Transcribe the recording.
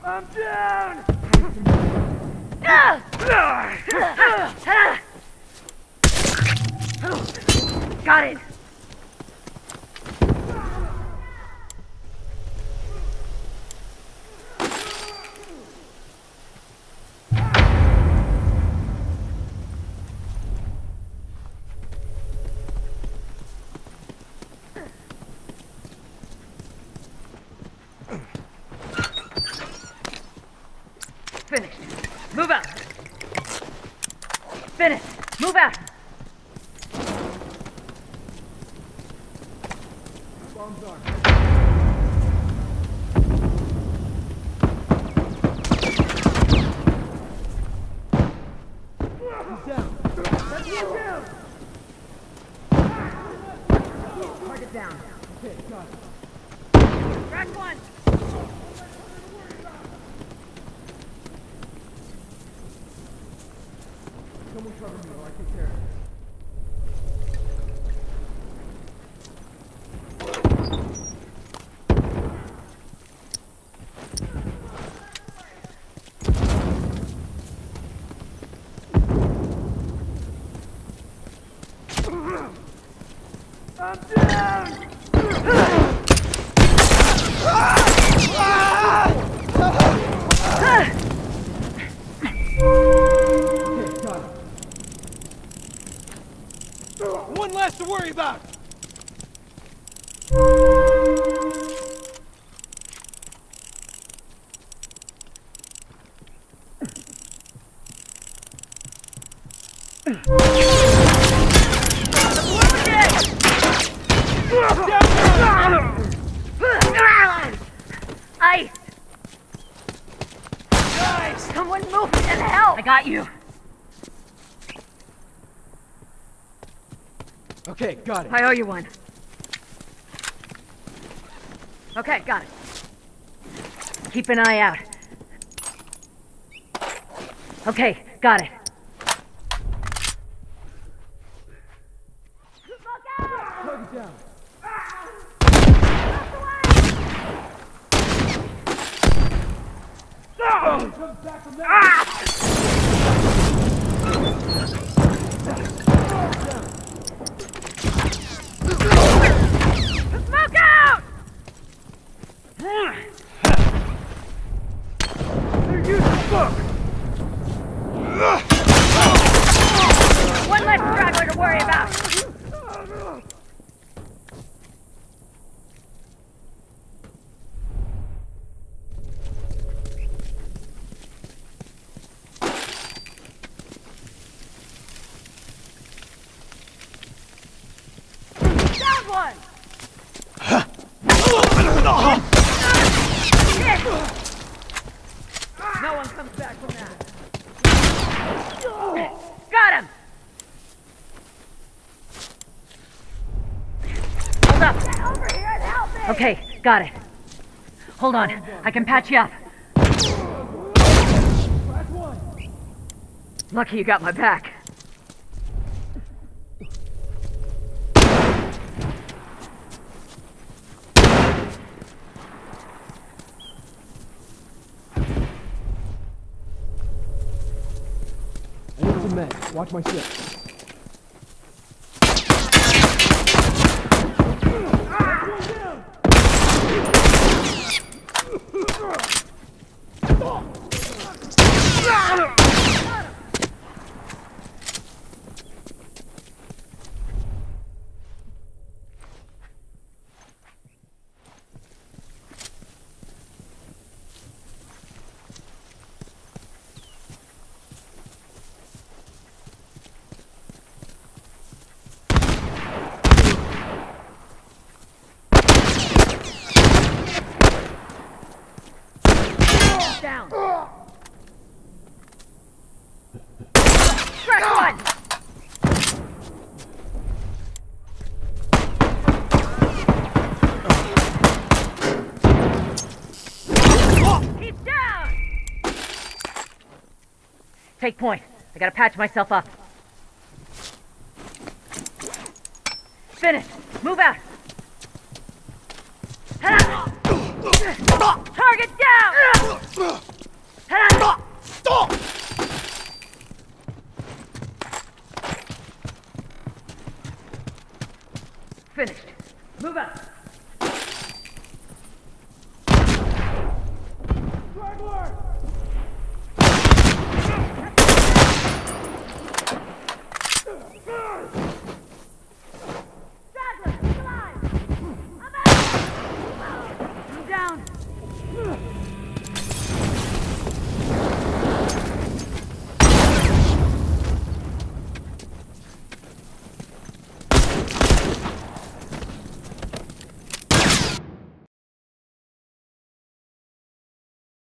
I'm down! Got it! Finished. Move out. Finished. Move out. Bombs on. He's down. That's one down. Target down. Okay, got it. Crack one. Someone cover me while I take care of it. I'm down! Okay, got it. One less to worry about! Ice! Guys! Someone move and help! I got you. Okay, got it. I owe you one. Okay, got it. Keep an eye out. Okay, got it. Target down. Comes back from that. Smoke out! They're using smoke! One less straggler to worry about. Down one! Shit! No one comes back from that. Got him! Hold up. Over here and help me! Okay, got it. Hold on, I can patch you up. Crack one! Lucky you got my back. I need some meds. Watch my ship. Down. Crack one! He's down! Take point. I gotta patch myself up. Finished. Move out. Target down! engaged. Move up. Strangler!